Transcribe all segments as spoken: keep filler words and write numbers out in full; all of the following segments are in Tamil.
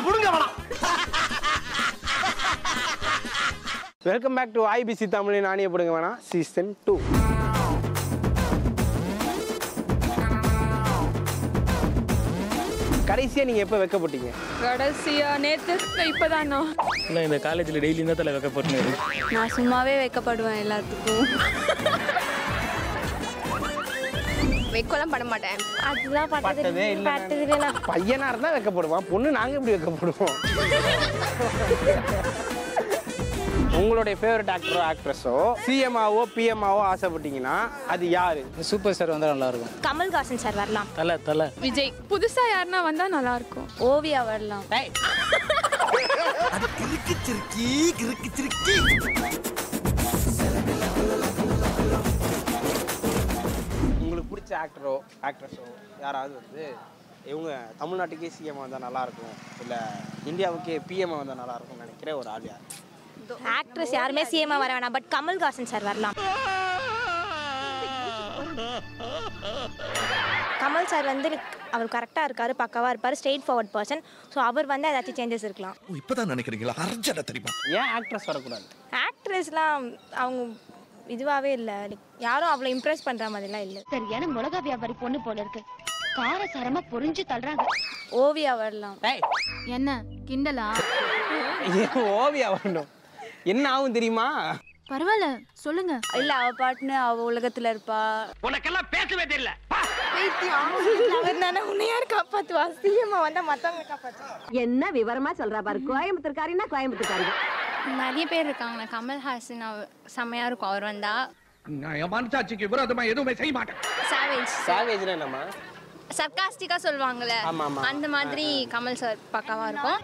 புடுங்க வேணாம். வெல்கம் பேக் டு ஐபிசி தமிழின் நாணய புடுங்க வேணாம் சீசன் டூ. கடைசியா நீங்க எப்ப வைக்கப்பட்டீங்க? கடைசியா நேத்து இப்பதானோ. இல்ல இந்த காலேஜ்ல டெய்லி இந்த தலை வைக்கப்படுறாரு. நான் சும்மாவே வைக்கப்படுவேன் எல்லாத்துக்கும். வைக்கலாம் பண்ண மாட்டேன். அதுதான் பட்டதே இல்ல. பட்டதே இல்ல. பையனா இருந்தா வைக்கப்படுவான், பொண்ணு நாங்க எப்படி வைக்கப்படுவோம்? உங்களுடைய ஃபேவரட் ஆக்டரோ ஆக்ட்ரஸோ சிஎம்ஆவோ பிஎம்ஆவோ ஆசைப்பட்டீங்கன்னா அது யாரு? சூப்பர் ஸ்டார் வந்தா நல்லா இருக்கும். கமல்ஹாசன் சார் வரலாம். தலை தலை. விஜய். புதுசா யாருன்னா வந்தா நல்லா இருக்கும். ஓவியா வரலாம். அது கிறுக்கு சிறுக்கி கிறுக்கு சிறுக்கி. உங்களுக்கு பிடிச்ச ஆக்டரோ ஆக்ட்ரஸோ யாராவது வந்து இவங்க தமிழ்நாட்டுக்கே சிஎம் வந்தால் நல்லாயிருக்கும், இல்லை இந்தியாவுக்கே பிஎம் வந்தால் நல்லாயிருக்கும்னு நினைக்கிற ஒரு ஆள் யார்? ஆக்ட்ரஸ் யாருமே சிஎம்ஆ வர வேணாம், பட் கமல்ஹாசன் சார் வரலாம். கமல் சார் வந்து அவர் கரெக்டாக இருக்காரு, பக்காவாக இருப்பார், ஸ்ட்ரெயிட் ஃபார்வர்ட் பர்சன். ஸோ அவர் வந்து ஏதாச்சும் சேஞ்சஸ் இருக்கலாம். இப்போதான் நினைக்கிறீங்களா? அர்ஜென்ட்டா தெரியுமா? ஏன் ஆக்ட்ரஸ் வரக்கூடாது? ஆக்ட்ரஸ்லாம் அவங்க இதுவாகவே இல்லை, யாரும் அவ்வளோ இம்ப்ரெஸ் பண்ணுற மாதிரிலாம் இல்லை. சரியான மிளகா வியாபாரி பொண்ணு போல இருக்கு, காரசாரமா புரிஞ்சு தள்ளுறாங்க. ஓவியா வரலாம். என்ன கிண்டலா? ஓவியா வரணும், என்ன ஆகும் தெரியுமா? பரவாயில்ல சொல்லுங்க. இல்ல அவ பாட்டுன்னு அவ உலகத்துல இருப்பா. உனக்கெல்லாம் பேசவே தெரியல. அவர் தானே உன்னை யார் காப்பாத்துவா? சிஎம்ஆ வந்தா மத்தவங்க காப்பாத்துவா. என்ன விவரமா சொல்றா பாரு. கோயம்புத்தூர்காரின்னா கோயம்புத்தூர்காரி. நிறைய பேர் இருக்காங்க. கமல்ஹாசன் செம்மையா இருக்கும் அவர் வந்தா. நான் என் மனசாட்சிக்கு விரோதமா எதுவுமே செய்ய மாட்டேன். சாவேஜ். சாவேஜ்னா என்னமா? சர்காஸ்டிக்கா சொல்லுவாங்கல்ல, அந்த மாதிரி கமல் சார் பக்காவா இருக்கும்.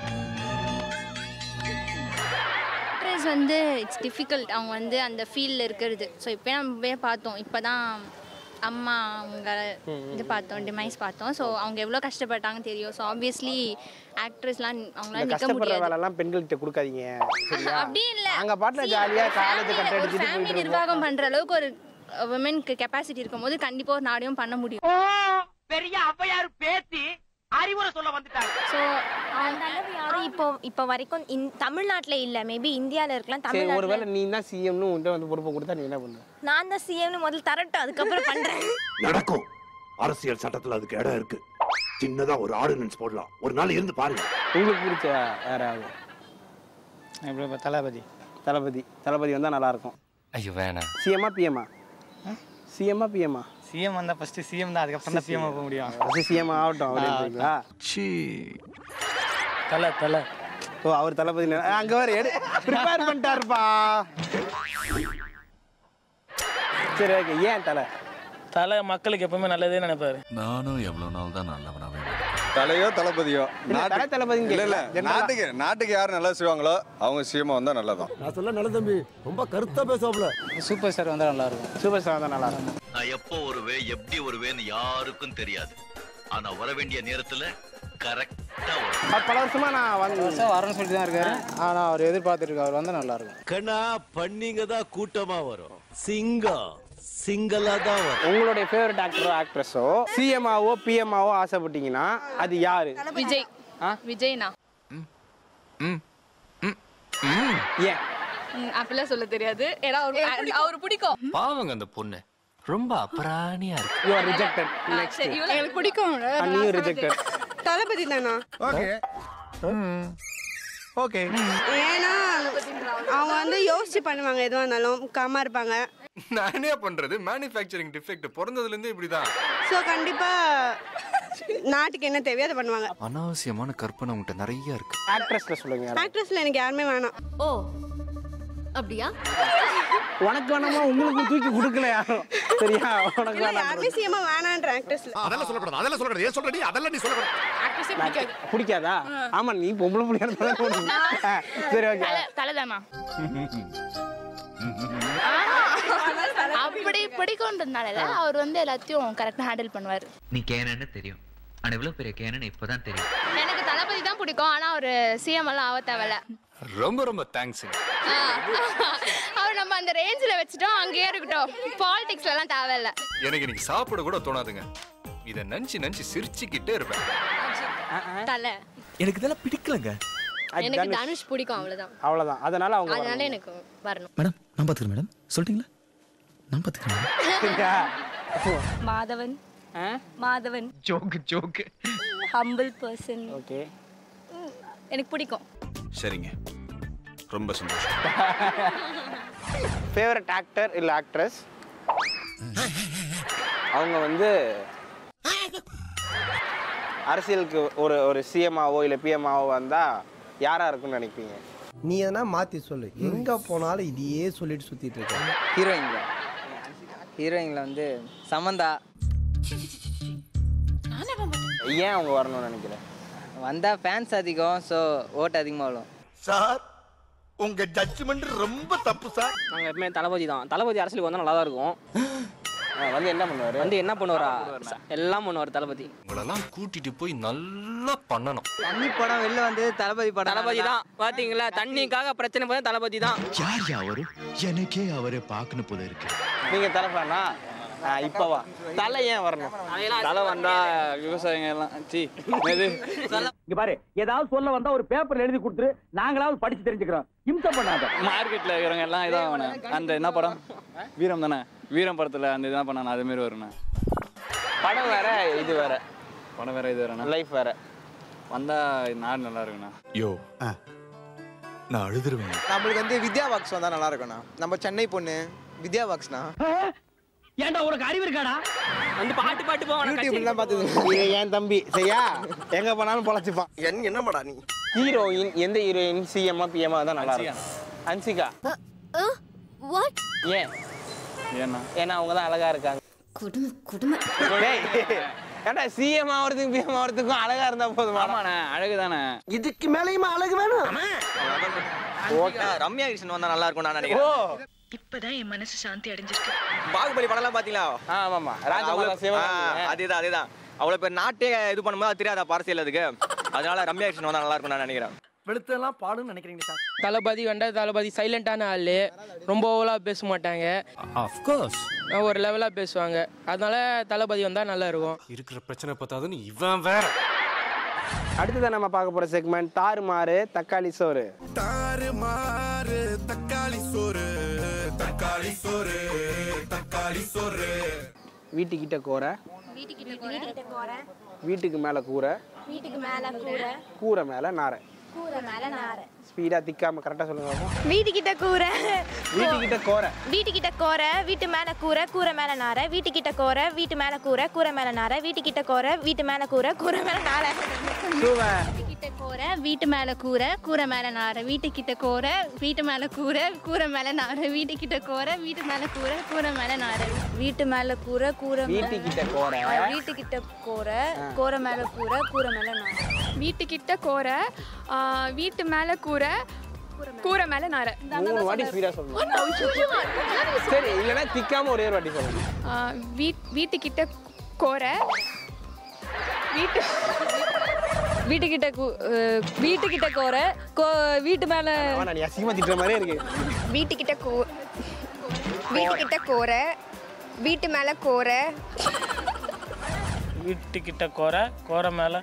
ஆக்ட்ரஸ் வந்து இட்ஸ் டிஃபிகல்ட், அவங்க வந்து அந்த ஃபீல்டில் இருக்கிறது. ஸோ இப்போ நம்ம போய் பார்த்தோம், இப்போ தான் அம்மா அவங்க இது பார்த்தோம், டிமைஸ் பார்த்தோம். ஸோ அவங்க எவ்வளோ கஷ்டப்பட்டாங்கன்னு தெரியும். ஸோ ஆப்வியஸ்லி ஆக்ட்ரஸ்லாம் அவங்களால நிற்க முடியாது. வேலைலாம் பெண்கள்கிட்ட கொடுக்காதீங்க சரியா? அப்படி இல்லை, நாங்கள் பாட்டில் ஜாலியாக காலேஜ் கட்ட அடிச்சுட்டு ஃபேமிலி நிர்வாகம் பண்ணுற அளவுக்கு ஒரு விமனுக்கு கெப்பாசிட்டி இருக்கும்போது கண்டிப்பாக ஒரு நாடையும் பண்ண முடியும். பெரிய அவ்வையார் பேத்தி அறிவுரை சொல்ல வந்துட்டாங்க. ஸோ அந்த அளவு யாரும் இப்போ இப்போ வரைக்கும் தமிழ்நாட்டில் இல்லை, மேபி இந்தியாவில் இருக்கலாம். சரி, தமிழ்நாட்டில் ஒருவேளை நீ தான் சிஎம்னு உன்கிட்ட வந்து பொறுப்பை கொடுத்தா நீ என்ன பண்ணுவ? நான் தான் சிஎம்னு முதல்ல தரட்டும், அதுக்கப்புறம் பண்றேன். நடக்கும். அரசியல் சட்டத்துல அதுக்கு இடம் இருக்கு. சின்னதா ஒரு ஆர்டினன்ஸ் போடலாம், ஒரு நாள் இருந்து பாருங்க. உங்களுக்கு பிடிச்ச யாராவது? தளபதி. தளபதி தளபதி வந்தா நல்லா இருக்கும். ஐயோ வேணாம். சிஎம்ஆ பிஎம்ஆ? சிஎம்ஆ பிஎம்ஆ? சிஎம் வந்தா ஃபர்ஸ்ட் சிஎம் தான், அதுக்கப்புறம் தான் பிஎம் போக முடியும். ஃபர்ஸ்ட் சிஎம் ஆகட்டும் அப்படின்றீங்களா? சீ. தலை தலை. ஓ அவர் தளபதி அங்க வர எடு ப்ரிப்பேர் பண்ணிட்டாருப்பா. சரி ஓகே. ஏன் தலை? தலை மக்களுக்கு எப்பவுமே நல்லதே நினைப்பாரு. நானும் எவ்வளவு நாள் தான் நல்லவனாவே. தலையோ தளபதியோ தலை தளபதி இல்ல இல்ல, நாட்டுக்கு நாட்டுக்கு யார் நல்லா செய்வாங்களோ அவங்க சிஎம் வந்தா நல்லதான். நான் சொல்ல நல்ல தம்பி, ரொம்ப கருத்தா பேசுவாப்ல. சூப்பர் ஸ்டார் வந்தா நல்லா இருக்கும். சூப்பர் ஸ்டார் வந்தா நல்லா இருக்கும். நான் எப்போ வருவே எப்படி வருவேன்னு யாருக்கும் தெரியாது. ஆனா வர வேண்டிய நேரத்துல கரெக்டா வரும். பல வருஷமா நான் வந்து வரணும்னு சொல்லிட்டு தான் இருக்காரு. ஆனா அவர் எதிர்பார்த்துட்டு இருக்காரு, அவர் வந்தா நல்லா இருக்கும். கண்ணா பண்ணிங்க தான் கூட்டமா வரும், சிங்கம் சிங்கலா தான் வரும். உங்களுடைய ஃபேவரட் ஆக்டரோ ஆக்ட்ரஸோ சிஎம்ஆவோ பிஎம்ஆவோ ஆசைப்பட்டீங்கன்னா அது யாரு? விஜய். விஜய்னா ஏன் அப்படிலாம் சொல்ல தெரியாது, ஏன்னா அவரு பிடிக்கும். பாவங்க அந்த பொண்ணு ரொம்ப அபராணியா இருக்கு. You are rejected. நெக்ஸ்ட் எனக்கு பிடிக்கும். நீயும் ரிஜெக்டட். தளபதி தானா? Okay okay. ஏன்னா அவங்க வந்து யோசிச்சு பண்ணுவாங்க, எதுவாக இருந்தாலும் காமா இருப்பாங்க. நான் என்ன பண்றது? மேனுஃபேக்சரிங் டிஃபெக்ட் பிறந்ததுல இருந்து இப்படிதான். ஸோ கண்டிப்பா நாட்டுக்கு என்ன தேவையோ அதை பண்ணுவாங்க. அனாவசியமான கற்பனை உங்கள்கிட்ட நிறைய இருக்கு. ஆக்ட்ரஸ்ல சொல்லுங்க. ஆக்ட்ரஸ்ல எனக்கு யாருமே வேணாம். ஓ அப்படியா? உனக்கு வேணாமா? உங்களுக்கு தூக்கி கொடுக்கல யாரும் சரியா? உனக்கு இல்ல, வேணாம். யாருமே சிஎம்ஆ வேணான்ற ஆக்ட்ரஸ்ல. அதெல்லாம் சொல்லக்கூடாது, அதெல்லாம் சொல்லக்கூடாது. ஏன் சொல்றடி? அதெல்லாம் நீ சொல்லக்கூடாது. ஆக்ட்ரஸே பிடிக்காது. பிடிக்காதா? ஆமா நீ பொம்பளை புள்ளியா இருந்தா சரி ஓகே. தலைதானா? அப்படி பிடிக்கும்ன்றதுனால அவர் வந்து எல்லாத்தையும் கரெக்டா ஹேண்டில் பண்ணுவாரு. நீ கேனன்னு தெரியும், ஆனா இவ்வளவு பெரிய கேனன்னு இப்பதான் தெரியும். எனக்கு தளபதி தான் பிடிக்கும், ஆனா ஒரு சிஎம் எல்லாம் ஆக தேவையில்ல. ரொம்ப ரொம்ப தேங்க்ஸ். அவர் நம்ம அந்த ரேஞ்சில வச்சுட்டோம், அங்கேயே இருக்கட்டும். பாலிடிக்ஸ்ல எல்லாம் தேவையில்ல. எனக்கு இன்னைக்கு சாப்பிட கூட தோணாதுங்க. இதை நஞ்சு நஞ்சு சிரிச்சுக்கிட்டே இருப்பேன். தலை. எனக்கு இதெல்லாம் பிடிக்கலங்க. எனக்கு தனுஷ் பிடிக்கும் அவ்வளவுதான். அவ்வளவுதான். அதனால அவங்க அதனால எனக்கு வரணும். மேடம் நான் பாத்துக்கிறேன் மேடம். சொல்லிட்டீங்களா? நான் பாத்துக்கிறேன். Madhavan. Madhavan. Joke joke. Humble person. Okay. எனக்கு பிடிக்கும். சரிங்க. ரொம்ப சந்தோஷம். ஃபேவரட் ஆக்டர் இல்ல ஆக்ட்ரஸ்? அவங்க வந்து அரசியலுக்கு ஒரு ஒரு சிஎம்ஆவோ இல்லை பிஎம்ஆவோ வந்தால் யாராக இருக்கும்னு நினைப்பீங்க? நீ எதனா மாற்றி சொல்லு. எங்கே போனாலும் இதையே சொல்லிட்டு சுற்றிட்டு இருக்க. ஹீரோயின்ல ஹீரோயினில் வந்து சமந்தா. ஏன் அவங்க வரணும்னு நினைக்கிறேன்? வந்தால் ஃபேன்ஸ் அதிகம், ஸோ ஓட்டு அதிகமாக வரும். சார் உங்க ஜட்ஜ்மெண்ட் ரொம்ப தப்பு சார். நாங்கள் எப்பவுமே தளபதி தான். தளபதி அரசியலுக்கு வந்தால் நல்லா தான் இருக்கும். வந்து என்ன பண்ணுவார்? வந்து என்ன பண்ணுவாரா? எல்லாம் பண்ணுவார் தளபதி. உங்களெல்லாம் கூட்டிட்டு போய் நல்லா பண்ணணும். தண்ணி படம் வெளில வந்து தளபதி படம். தளபதி தான் பாத்தீங்களா? தண்ணிக்காக பிரச்சனை போது தளபதி தான். யார் அவரு? எனக்கே அவரை பார்க்கணும் போல இருக்கு. நீங்க தலப்பானா? இப்பவா தலை ஏன் வரணும்? தலை வந்தா விவசாயிங்க எல்லாம் சி இங்க பாரு, ஏதாவது சொல்ல வந்தா ஒரு பேப்பர்ல எழுதி கொடுத்துரு, நாங்களாவது படிச்சு தெரிஞ்சுக்கிறோம். இம்சம் பண்ணாத. மார்க்கெட்ல இருக்கிறவங்க எல்லாம் இதான் அந்த என்ன படம் வீரம் தானே, வீரம் படத்துல அந்த இதான் பண்ணானே அது மாதிரி வரும்ண்ணா. படம் வேற இது வேற. படம் வேற இது வேறண்ணா. லைஃப் வேற. வந்தா நாடு நல்லா இருக்குண்ணா. யோ நான் அழுதுருவேன். நம்மளுக்கு வந்து வித்யா பாக்ஸ் வந்தா நல்லா இருக்கும்ண்ணா. நம்ம சென்னை பொண்ணு வித்யா பாக்ஸ்ண்ணா. ஏன்டா உனக்கு அறிவு இருக்காடா? வந்து பாட்டு பாட்டு போவான். யூடியூப்ல பார்த்தது. இது ஏன் தம்பி சரியா? எங்க போனாலும் பொழைச்சுப்பான். என்ன என்னமாடா நீ? ஹீரோயின் எந்த ஹீரோயின் சிஎம்ஆ பிஎம்ஆ தான் நல்லா இருக்கும்? அன்சிகா. வாட்? ஏன்? ஏன்னா ஏன்னா அவங்க தான் அழகா இருக்காங்க. குடும குடும. ஏன்டா சிஎம் ஆவறதுக்கும் பிஎம் ஆவறதுக்கும் அழகா இருந்தா போதுமா? ஆமாண்ணே அழகு தானே. இதுக்கு மேலேயுமா அழகு வேணும்? ரம்யா கிருஷ்ணன் வந்தா நல்லா இருக்கும் நான் நினைக்கிறேன். இப்பதான் என் மனசு சாந்தி அடைஞ்சிருக்கு. பாகுபலி படம் எல்லாம் பாத்தீங்களா? ஆமாமா ராஜமாதா சிவகாமி. அதேதான் அதேதான். அவ்வளவு பேர் நாட்டே இது பண்ணும்போது தெரியாதா அரசியல் அதுக்கு. அதனால ரம்யா கிருஷ்ணன் வந்தா நல்லா இருக்கும் நான் நினைக்கிறேன். வெளுத்தெல்லாம் பாடுன்னு நினைக்கிறீங்க சார்? தளபதி வந்தா தளபதி சைலண்டான ஆளு, ரொம்ப ஓவலா பேச மாட்டாங்க. அஃப்கோர்ஸ் ஒரு லெவலா பேசுவாங்க. அதனால தளபதி வந்தா நல்லா இருக்கும். இருக்கிற பிரச்சனை பார்த்தாதுன்னு இவன் வேற. அடுத்ததான் நம்ம பார்க்க போற செக்மெண்ட் தாறுமாறு தக்காளி சோறு. தாறுமாறு தக்காளி சோறு, தக்காளி சோறு, தக்காளி சோறு. வீட்டுக்கிட்ட கோரை, வீட்டுக்கிட்ட கோரை, வீட்டுக்கு மேல கூரை, வீட்டுக்கு மேல கூரை, கூரை மேல நாரை. கூரை மேல நாரை. ஸ்பீடா திக்காம கரெக்டா சொல்லுங்க. வீட்டுக்கிட்ட கூரை, வீட்டுக்கிட்ட கோரை, வீட்டுக்கிட்ட கோரை, வீட்டு மேல கூரை, கூரை மேல நாரை. வீட்டுக்கிட்ட கோரை, வீட்டு மேல கூரை, கூரை மேல நாரை. வீட்டுக்கிட்ட கோரை, வீட்டு மேல கூரை, கூரை மேல நாரை. வீட்டுக்கிட்ட கோரை, வீட்டு மேல கூரை, கூரை மேல நாரை. வீட்டுக்கிட்ட கோரை, வீட்டு மேல கூரை, கூரை மேல நாரை. வீட்டுக்கிட்ட கோரை, வீட்டு மேல கூரை, கூரை மேல நாரை. வீட்டு மேல கூரை, கூரை வீட்டுக்கிட்ட கோரை, வீட்டுக்கிட்ட கோரை, கோரை மேல கூரை, கூரை மேல நாரை. வீட்டுக்கிட்ட கோரை, வீட்டு மேல கூரை, கூரை மேல நாரை. மூணு வாட்டி ஸ்பீடா சொல்லணும். சரி இல்லனா திக்காம ஒரே ஒரு வாட்டி சொல்லுங்க. வீட்டுக்கிட்ட கோரை, வீட்டு வீட்டுக்கிட்ட வீட்டுக்கிட்ட கோரை, வீட்டு மேல நீ அசிங்கமா திட்டுற மாதிரியே இருக்கு. வீட்டுக்கிட்ட கோ வீட்டுக்கிட்ட கோரை, வீட்டு மேல கோரை, வீட்டுக்கிட்ட கோரை, கோரை மேல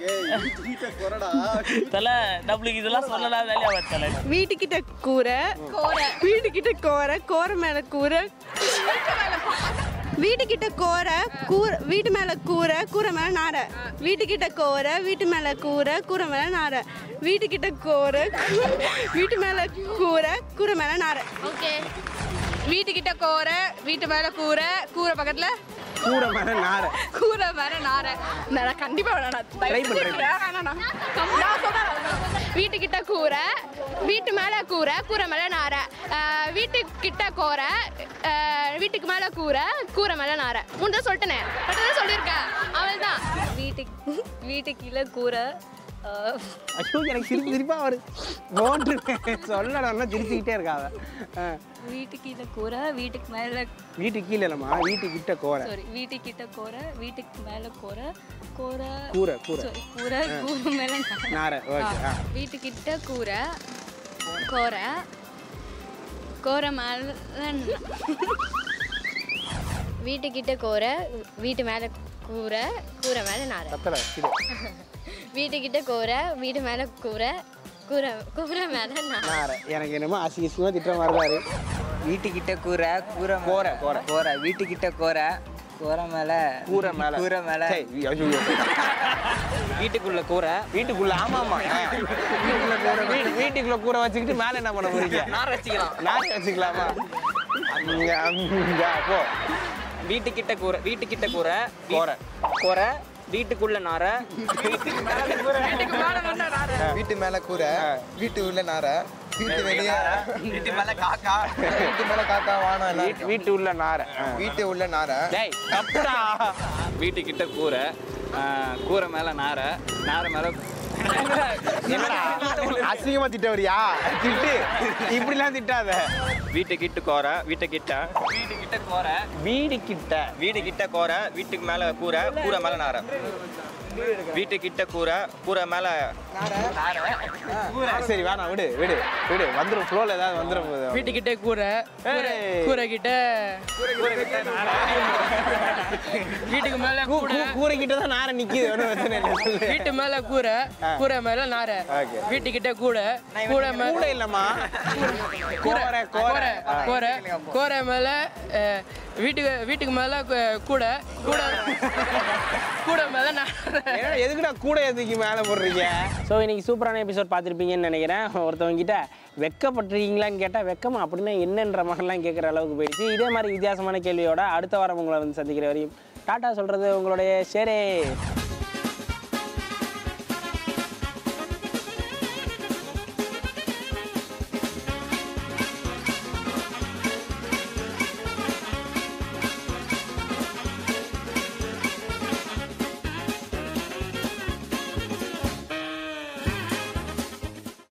தல நம்மளுக்கு இதெல்லாம் சொல்லலாம் வேலையா வரல. வீட்டுக்கிட்ட கூரை, கோரை, வீட்டுக்கிட்ட கோரை, கோரை மேல கூரை, வீட்டுக்கிட்ட கோரை, கூரை வீட்டு மேல கூரை, கூரை மேல நாரை. வீட்டுக்கிட்ட கோரை, வீட்டு மேல கூரை, கூரை மேல நாரை. வீட்டுக்கிட்ட கோரை, வீட்டு மேல கூரை, கூரை மேல நாரை. ஓகே. வீட்டுக்கிட்ட கோரை, வீட்டு மேல கூரை, கூரை பக்கத்துல கூரை மேல நாரை, கூரை மேல நாரை. நான் கண்டிப்பா ட்ரை பண்றேன். வீட்டுக்கிட்ட கூரை, வீட்டு மேல கூரை, கூரை மேல நாரை. வீட்டுக்கிட்ட கோரை, வீட்டுக்கு மேல கூரை, கூரை மேல நாரை. முன்ன சொல்லிட்டேனே, மட்டும் சொல்லியிருக்கேன். அவள் தான். வீட்டுக்கு வீட்டுக்கு கீழே கூரை. ஐயோ எனக்கு சிரிப்பு சிரிப்பா வருது. போட்டு சொல்லணும்னா சிரிச்சுக்கிட்டே இருக்காவ. வீட்டுக்கு கீழே கூரை, வீட்டுக்கு மேல வீட்டுக்கு கீழே இல்லம்மா, வீட்டுக்கிட்ட கோரை. சாரி வீட்டுக்கிட்ட கோரை, வீட்டுக்கு மேல கோரை, கோரை கூரை கூரை சாரி கூரை, கூரை மேல நாரை. ஓகே. வீட்டுக்கிட்ட கூரை, கோரை, கோரை மேல வீட்டுக்கிட்ட கோரை, வீட்டு மேல கூரை கூரை மேலே நாரை கத்தல இது வீட்டுக்கிட்ட கூரை வீட்டு மேலே கூரை கூரை கூரை மேலே நாரை நாரை எனக்கு என்னமோ அசிங்க அசிங்கமாக திட்டுற மாதிரி தான் இருக்கு. வீட்டுக்கிட்ட கூரை கூரை கோரை கோரை கூரை வீட்டுக்கிட்ட கூரை கூரை மேலே கூரை மேலே கூரை மேலே வீட்டுக்குள்ள கூரை வீட்டுக்குள்ள ஆமா ஆமா வீட்டுக்குள்ள கூரை வீட்டு வீட்டுக்குள்ள கூரை வச்சுக்கிட்டு மேலே என்ன பண்ண போறீங்க? நார் வச்சுக்கலாம் நாரை வச்சுக்கலாமா? அங்க அங்க போ. வீட்டுக்கிட்ட கூரை வீட்டுக்கிட்ட கூரை கோரை கூரை வீட்டுக்குள்ள நாரை வீட்டு மேல கூரை வீட்டு உள்ள நாரை வீட்டு வெளியே வீட்டு மேலே காக்கா வீட்டு மேல காக்கா வானம் வீட்டு வீட்டு உள்ள நாரை வீட்டு உள்ள நாரை டேய் தப்புடா. வீட்டுக்கிட்ட கூரை கூரை மேலே நாரை நாரை மேலே என்னடா அசிங்கமா திட்ட வரியா? திட்டு இப்படிலாம் திட்டாத. வீட்டுக்கிட்ட கோரை வீட்டுக்கிட்ட வீட்டுக்கிட்ட கூரை வீடு கிட்ட வீடு கிட்ட கூரை வீட்டுக்கு மேலே கூரை கூரை மேலே நாரை வீட்டுக்கிட்ட கூரை கூரை மேலே சரி வேணாம் விடு விடு விடு வந்துடும் ஃப்ளோல ஏதாவது வந்துடும் போது வீட்டுக்கிட்டே கூரை கூரை கிட்ட வீட்டுக்கு மேல கூரை கூரை கிட்ட தான் நாரை நிக்குது ஒன்றும் பிரச்சனை இல்லை சொல்லு. வீட்டு மேல கூரை கூரை மேல நாரை வீட்டுக்கிட்ட கூரை கூரை மேல கூட இல்லம்மா கூரை கூரை கூரை கூரை மேல அஹ், வீட்டுக்கு வீட்டுக்கு மேல கு- கூடை கூடை கூடை மேல நாரை ஏன்னா எதுக்குடா கூட எதுக்கு மேலே போடுறீங்க? ஸோ இன்னைக்கு சூப்பரான எபிசோட் பார்த்துருப்பீங்கன்னு நினைக்கிறேன். ஒருத்தவங்க கிட்ட வெக்கப்பட்டிருக்கீங்களான்னு கேட்டால் வெக்கமா அப்படின்னா என்னன்ற மாதிரிலாம் கேட்குற அளவுக்கு போயிடுச்சு. இதே மாதிரி வித்தியாசமான கேள்வியோட அடுத்த வாரம் உங்களை வந்து சந்திக்கிற வரையும் டாட்டா சொல்கிறது உங்களுடைய ஷேரே.